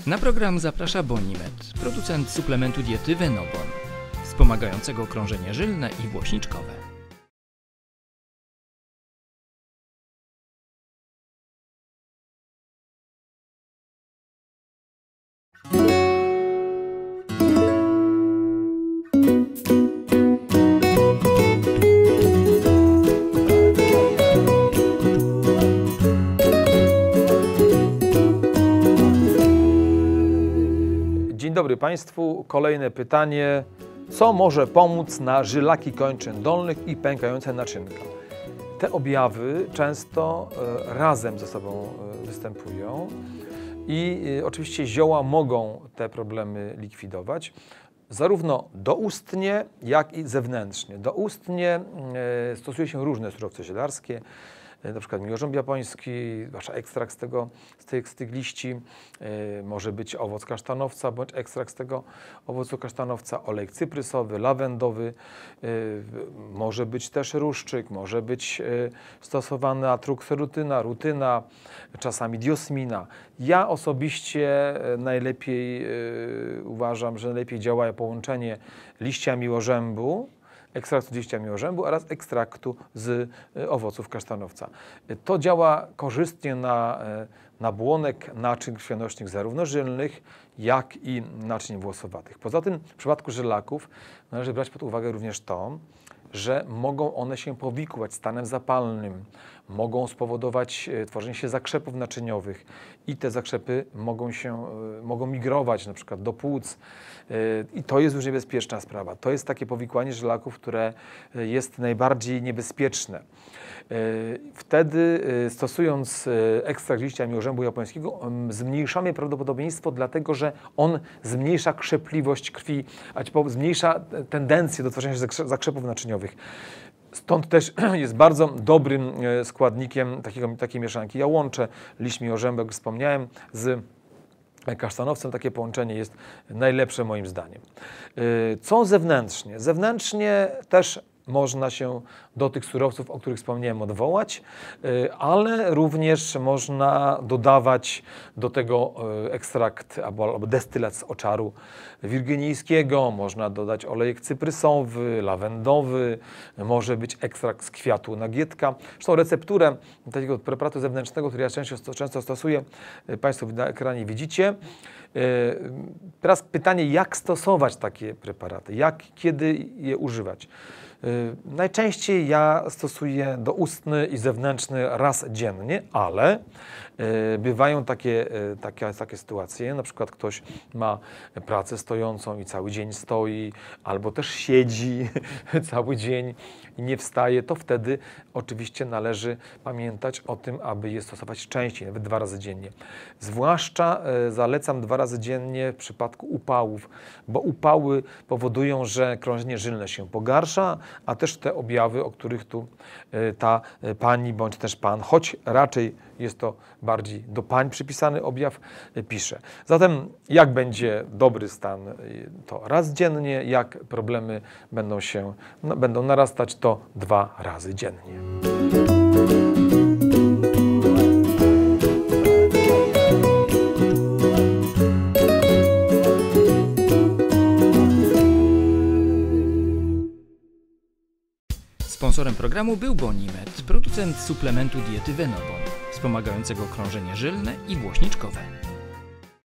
Na program zaprasza Bonimed, producent suplementu diety Venobon, wspomagającego krążenie żylne i włośniczkowe. Dzień dobry Państwu. Kolejne pytanie. Co może pomóc na żylaki kończyn dolnych i pękające naczynka? Te objawy często razem ze sobą występują i oczywiście zioła mogą te problemy likwidować, zarówno doustnie, jak i zewnętrznie. Doustnie stosuje się różne surowce zielarskie, na przykład miłożąb japoński, zwłaszcza ekstrakt z tych liści, może być owoc kasztanowca bądź ekstrakt z tego owocu kasztanowca, olejek cyprysowy, lawendowy, może być też ruszczyk, może być stosowana trukserutyna, rutyna, czasami diosmina. Ja osobiście najlepiej uważam, że najlepiej działa połączenie liścia miłożębu, ekstraktu z liścia miłożębu oraz ekstraktu z owoców kasztanowca. To działa korzystnie na błonek naczyń krwionośnych zarówno żylnych, jak i naczyń włosowatych. Poza tym w przypadku żylaków należy brać pod uwagę również to, że mogą one się powikłać stanem zapalnym, mogą spowodować tworzenie się zakrzepów naczyniowych i te zakrzepy mogą migrować na przykład do płuc i to jest już niebezpieczna sprawa. To jest takie powikłanie żylaków, które jest najbardziej niebezpieczne. Wtedy stosując ekstrakt liścia miłożębu japońskiego zmniejszamy prawdopodobieństwo, dlatego że on zmniejsza krzepliwość krwi, zmniejsza tendencję do tworzenia się zakrzepów naczyniowych. Stąd też jest bardzo dobrym składnikiem takiej mieszanki. Ja łączę liść miłożębu, jak wspomniałem, z kasztanowcem. Takie połączenie jest najlepsze moim zdaniem. Co zewnętrznie? Zewnętrznie też można się do tych surowców, o których wspomniałem, odwołać, ale również można dodawać do tego ekstrakt albo destylat z oczaru wirginijskiego, można dodać olejek cyprysowy, lawendowy, może być ekstrakt z kwiatu nagietka. Zresztą recepturę takiego preparatu zewnętrznego, który ja często stosuję, Państwo na ekranie widzicie. Teraz pytanie, jak stosować takie preparaty, kiedy je używać? Najczęściej ja stosuję doustny i zewnętrzny raz dziennie, ale bywają takie sytuacje, na przykład ktoś ma pracę stojącą i cały dzień stoi, albo też siedzi cały dzień i nie wstaje, to wtedy oczywiście należy pamiętać o tym, aby je stosować częściej, nawet 2 razy dziennie. Zwłaszcza zalecam 2 razy dziennie w przypadku upałów, bo upały powodują, że krążenie żylne się pogarsza, a też te objawy, o których tu ta pani bądź też pan, choć raczej jest to bardziej do pań przypisany objaw, pisze. Zatem jak będzie dobry stan, to raz dziennie, jak problemy będą narastać, to 2 razy dziennie. Sponsorem programu był Bonimed, producent suplementu diety Venobon, wspomagającego krążenie żylne i włośniczkowe.